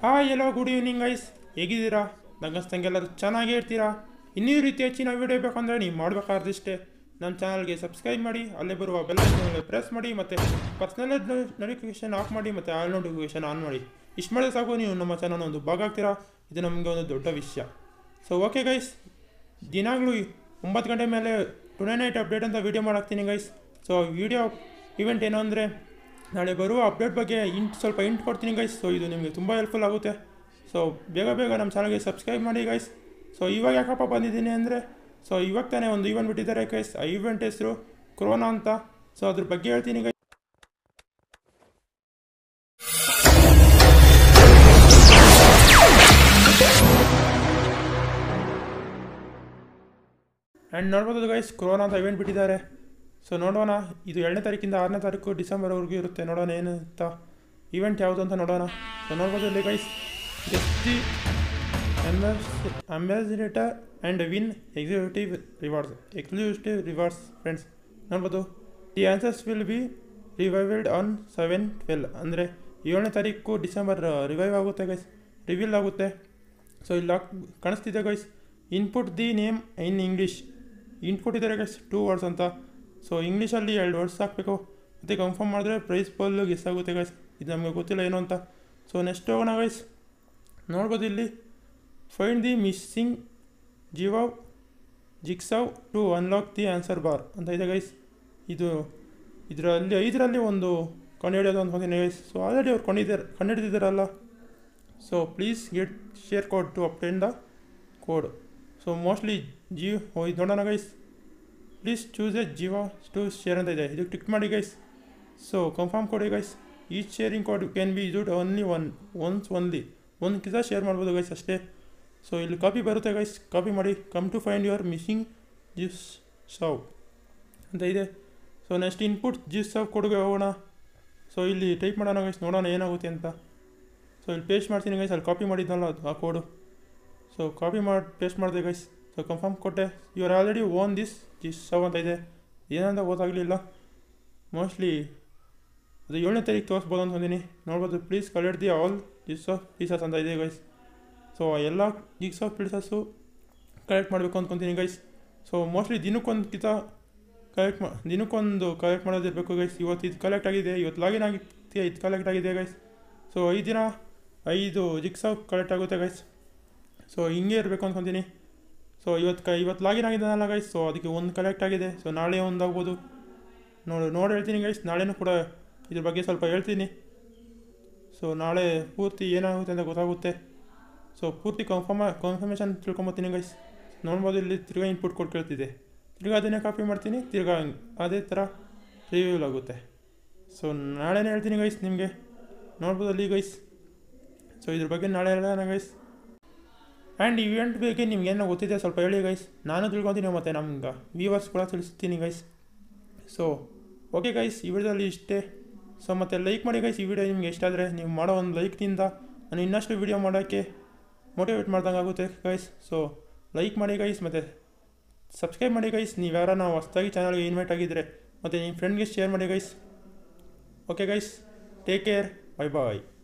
Hi hello good evening guys, ಹೇಗಿದ್ದೀರಾ? ನಂಗಸ್ತಂಗೆಲ್ಲರೂ ಚೆನ್ನಾಗಿ ಇರ್ತೀರಾ. ಇನ್ನೂ ಈ ರೀತಿ ಹೆಚ್ಚಿನ ವಿಡಿಯೋ ಬೇಕಂದರೆ ನೀವು ಮಾಡಬೇಕಾದಿಷ್ಟೇ, ನನ್ನ ಚಾನಲ್ಗೆ ಸಬ್ಸ್ಕ್ರೈಬ್ ಮಾಡಿ, ಅಲ್ಲೇ ಬರುವ ಬೆಲ್ ಐಕಾನ್ ಪ್ರೆಸ್ ಮಾಡಿ, ಮತ್ತು ಪರ್ಸ್ನಲ್ ನೋಟಿಫಿಕೇಷನ್ ಆಫ್ ಮಾಡಿ, ಮತ್ತು ಆಲ್ ನೋಟಿಫಿಕೇಷನ್ ಆನ್ ಮಾಡಿ. ಇಷ್ಟು ಮಾಡಿದ್ರೆ ಸಾಕು, ನೀವು ನಮ್ಮ ಚಾನಲ್ ಒಂದು ಭಾಗ ಆಗ್ತೀರಾ. ಇದು ನಮಗೆ ಒಂದು ದೊಡ್ಡ ವಿಷಯ. ಸೊ ಓಕೆ ಗೈಸ್, ದಿನಾಗಲೂ 9 ಗಂಟೆ ಮೇಲೆ ಟುಡೇ ನೈಟ್ ಅಪ್ಡೇಟ್ ಅಂತ ವೀಡಿಯೋ ಮಾಡಾಕ್ತೀನಿ ಗೈಸ್. ಸೊ ವಿಡಿಯೋ ಇವೆಂಟ್ ಏನು ಅಂದರೆ, ನಾಳೆ ಬರುವ ಅಪ್ಡೇಟ್ ಬಗ್ಗೆ ಸ್ವಲ್ಪ ಇಂಟ್ ಕೊಡ್ತೀನಿ ಗೈಸ್. ಸೊ ಇದು ನಿಮಗೆ ತುಂಬ ಹೆಲ್ಪ್ಫುಲ್ ಆಗುತ್ತೆ. ಸೊ ಬೇಗ ನಮ್ಮ ಚಾನಲ್ಗೆ ಸಬ್ಸ್ಕ್ರೈಬ್ ಮಾಡಿ ಗೈಸ್. ಸೊ ಇವಾಗ ಯಾಕಪ್ಪ ಬಂದಿದ್ದೀನಿ ಅಂದರೆ, ಸೊ ಇವಾಗ ತಾನೇ ಒಂದು ಈವೆಂಟ್ ಬಿಟ್ಟಿದ್ದಾರೆ ಗೈಸ್. ಆ ಈವೆಂಟ್ ಹೆಸರು ಕೊರೋನಾ ಅಂತ. ಸೊ ಅದ್ರ ಬಗ್ಗೆ ಹೇಳ್ತೀನಿ ಗೈಸ್. ಆ್ಯಂಡ್ ನೋಡ್ಬೋದು ಗೈಸ್, ಕೊರೋನಾ ಅಂತ ಇವೆಂಟ್ ಬಿಟ್ಟಿದ್ದಾರೆ. ಸೊ ನೋಡೋಣ, ಇದು 2ನೇ ತಾರೀಕಿಂದ 6ನೇ ತಾರೀಕು ಡಿಸೆಂಬರ್ವರೆಗೂ ಇರುತ್ತೆ. ನೋಡೋಣ ಏನು ಅಂತ ಈವೆಂಟ್ ಯಾವುದು ಅಂತ ನೋಡೋಣ. ಸೊ ನೋಡ್ಬೋದು ಇಲ್ಲಿ guys, guess the ambassador and win executive rewards friends. ನೋಡ್ಬೋದು, the answers will be revived on 7/12 ಅಂದರೆ 7ನೇ ತಾರೀಕು ಡಿಸೆಂಬರ್ ರಿವೈವ್ ಆಗುತ್ತೆ ಗೈಸ್, ರಿವೀಲ್ ಆಗುತ್ತೆ. ಸೊ ಇಲ್ಲಿ ಕಾಣಿಸ್ತಿದೆ guys, input the name in English. Hint ಕೊಟ್ಟಿದ್ದಾರೆ ಗೈಸ್ 2 ವರ್ಡ್ಸ್ ಅಂತ. ಸೊ ಇಂಗ್ಲೀಷಲ್ಲಿ 2 ವರ್ಡ್ಸ್ ಹಾಕಬೇಕು, ಮತ್ತು ಕನ್ಫರ್ಮ್ ಮಾಡಿದ್ರೆ ಪ್ರೈಸ್ ಪೋಲ್ ಗೆಸ್ ಆಗುತ್ತೆ ಗೈಸ್. ಇದು ನಮಗೆ ಗೊತ್ತಿಲ್ಲ ಏನು ಅಂತ. ಸೊ ನೆಕ್ಸ್ಟ್ ಹೋಗೋಣ ಗೈಸ್. ನೋಡ್ಬೋದು ಇಲ್ಲಿ, find the missing jigsaw to unlock the answer bar ಅಂತ ಇದೆ ಗೈಸ್. ಇದರಲ್ಲಿ 5ರಲ್ಲಿ ಒಂದು ಕಂಡುಹಿಡಿಯೋದು ಅಂದ್ಕೊತೀನಿ ಗೈಸ್. ಸೊ ಆಲ್ರೆಡಿ ಅವ್ರು ಕಂಡುಹಿಡಿದಿದ್ದಾರಲ್ಲ. So please get share code to obtain the code. So mostly ಇದು ನೋಡೋಣ ಗೈಸ್. ಪ್ಲೀಸ್ ಚೂಸ್ ಎ ಜಿವಾ ಟು ಶೇರ್ ಅಂತ ಇದೆ, ಇದಕ್ಕೆ ಟಿಕ್ ಮಾಡಿ ಗೈಸ್. ಸೊ ಕನ್ಫರ್ಮ್ ಕೊಡಿ guys. Each sharing code can be used only ಒಂದು ಕಿಸ ಶೇರ್ ಮಾಡ್ಬೋದು ಗೈಸ್ ಅಷ್ಟೇ. ಸೊ ಇಲ್ಲಿ ಕಾಪಿ ಬರುತ್ತೆ ಗೈಸ್, ಕಾಪಿ ಮಾಡಿ. Come to find your missing jigsaw ಅಂತ ಇದೆ. ಸೊ ನೆಕ್ಸ್ಟ್ ಇನ್ಪುಟ್ ಜಿಗ್ಸಾವ್ ಕೋಡ್ಗೆ ಹೋಗೋಣ. ಸೊ ಇಲ್ಲಿ ಟೈಪ್ ಮಾಡೋಣ ಗೈಸ್, ನೋಡೋಣ ಏನಾಗುತ್ತೆ ಅಂತ. ಸೊ ಇಲ್ಲಿ ಪೇಸ್ಟ್ ಮಾಡ್ತೀನಿ ಗೈಸ್, ಅಲ್ಲಿ ಕಾಪಿ ಮಾಡಿದ್ನಲ್ಲ ಅದು ಆ ಕೋಡು. ಸೊ ಕಾಪಿ ಮಾಡಿ ಪೇಸ್ಟ್ ಮಾಡಿದೆ ಗೈಸ್. ಸೊ ಕನ್ಫರ್ಮ್ ಕೊಟ್ಟೆ. You are already own this jigsaw ಅಂತ ಇದೆ. ಏನಂತ ಗೊತ್ತಾಗಲಿಲ್ಲ, ಮೋಸ್ಟ್ಲಿ ಅದು 7ನೇ ತಾರೀಕು ತೋರಿಸ್ಬೋದು ಅಂದ್ಕೊಂಡಿನಿ. ನೋಡ್ಬೋದು, please collect the all jigsaw pieces ಅಂತ ಇದೆ ಗೈಸ್. ಸೊ ಎಲ್ಲ ಜಿಗ್ಸಾವ್ ಪೀಸಸ್ಸು ಕಲೆಕ್ಟ್ ಮಾಡಬೇಕು ಅಂದ್ಕೊತೀನಿ ಗೈಸ್. ಸೊ ಮೋಸ್ಟ್ಲಿ ದಿನಕ್ಕೊಂದು ಕಲೆಕ್ಟ್ ಮಾಡೋದಿರಬೇಕು ಗೈಸ್. ಇವತ್ತು ಇದು ಕಲೆಕ್ಟ್ ಆಗಿದೆ, ಇವತ್ತು ಲಾಗಿನ್ ಆಗಿದೆ, ಇದು ಕಲೆಕ್ಟ್ ಆಗಿದೆ ಗೈಸ್. ಸೊ 5 ದಿನ 5 ಜಿಗ್ಸಾವ್ ಕಲೆಕ್ಟ್ ಆಗುತ್ತೆ ಗೈಸ್. ಸೊ ಹಿಂಗೆ ಇರಬೇಕು ಅಂದ್ಕೊತೀನಿ. ಸೊ ಇವತ್ತು ಲಾಗಿನ್ ಆಗಿದ್ದಾನಲ್ಲ ಗೈಸ್. ಸೊ ಅದಕ್ಕೆ ಒಂದು ಕಲೆಕ್ಟ್ ಆಗಿದೆ. ಸೊ ನಾಳೆ ಒಂದು ಆಗ್ಬೋದು, ನೋಡಿ ಹೇಳ್ತೀನಿ ಗೈಸ್. ನಾಳೆನೂ ಕೂಡ ಇದ್ರ ಬಗ್ಗೆ ಸ್ವಲ್ಪ ಹೇಳ್ತೀನಿ. ಸೊ ನಾಳೆ ಪೂರ್ತಿ ಏನಾಗುತ್ತೆ ಅಂತ ಗೊತ್ತಾಗುತ್ತೆ. ಸೊ ಪೂರ್ತಿ ಕನ್ಫರ್ಮೇಷನ್ ತಿಳ್ಕೊಂಬತ್ತೀನಿ ಗೈಸ್. ನೋಡ್ಬೋದು, ಇಲ್ಲಿ ತಿರ್ಗಾ ಇನ್ಪುಟ್ ಕೊಟ್ಟು ಕೇಳ್ತಿದೆ, ತಿರ್ಗಾ ಅದನ್ನೇ ಕಾಪಿ ಮಾಡ್ತೀನಿ, ತಿರ್ಗಾ ಅದೇ ಥರ ರಿವ್ಯೂಲ್ ಆಗುತ್ತೆ. ಸೊ ನಾಳೆನೇ ಹೇಳ್ತೀನಿ ಗೈಸ್ ನಿಮಗೆ. ನೋಡ್ಬೋದು ಅಲ್ಲಿ ಗೈಸ್. ಸೊ ಇದ್ರ ಬಗ್ಗೆ ನಾಳೆ ಹೇಳೋಣ ಗೈಸ್. ಆ್ಯಂಡ್ ಇವೆಂಟ್ ಬಗ್ಗೆ ನಿಮ್ಗೇನೋ ಗೊತ್ತಿದೆ ಸ್ವಲ್ಪ ಹೇಳಿ ಗೈಸ್, ನಾನು ತಿಳ್ಕೊತೀನಿ, ಮತ್ತು ನಮ್ಗೆ ವ್ಯೂವರ್ಸ್ ಕೂಡ ತಿಳಿಸ್ತೀನಿ ಗೈಸ್. ಸೊ ಓಕೆ ಗೈಸ್, ಈ ವಿಡಿಯೋದಲ್ಲಿ ಇಷ್ಟೇ. ಸೊ ಮತ್ತು ಲೈಕ್ ಮಾಡಿ ಗೈಸ್. ಈ ವಿಡಿಯೋ ನಿಮ್ಗೆ ಇಷ್ಟ ಆದರೆ ನೀವು ಮಾಡೋ ಒಂದು ಲೈಕ್ನಿಂದ ನಾನು ಇನ್ನಷ್ಟು ವಿಡಿಯೋ ಮಾಡೋಕ್ಕೆ ಮೋಟಿವೇಟ್ ಮಾಡ್ದಂಗೆ ಆಗುತ್ತೆ ಗೈಸ್. ಸೊ ಲೈಕ್ ಮಾಡಿ ಗೈಸ್, ಮತ್ತು ಸಬ್ಸ್ಕ್ರೈಬ್ ಮಾಡಿ ಗೈಸ್. ನೀವು ಯಾರನ್ನ ಹೊಸದಾಗಿ ಚಾನಲ್ಗೆ ಇನ್ವೈಟ್ ಆಗಿದ್ದರೆ, ಮತ್ತು ನಿಮ್ಮ ಫ್ರೆಂಡ್ಗೆ ಶೇರ್ ಮಾಡಿ guys. Okay guys, take care, bye ಬಾಯ್.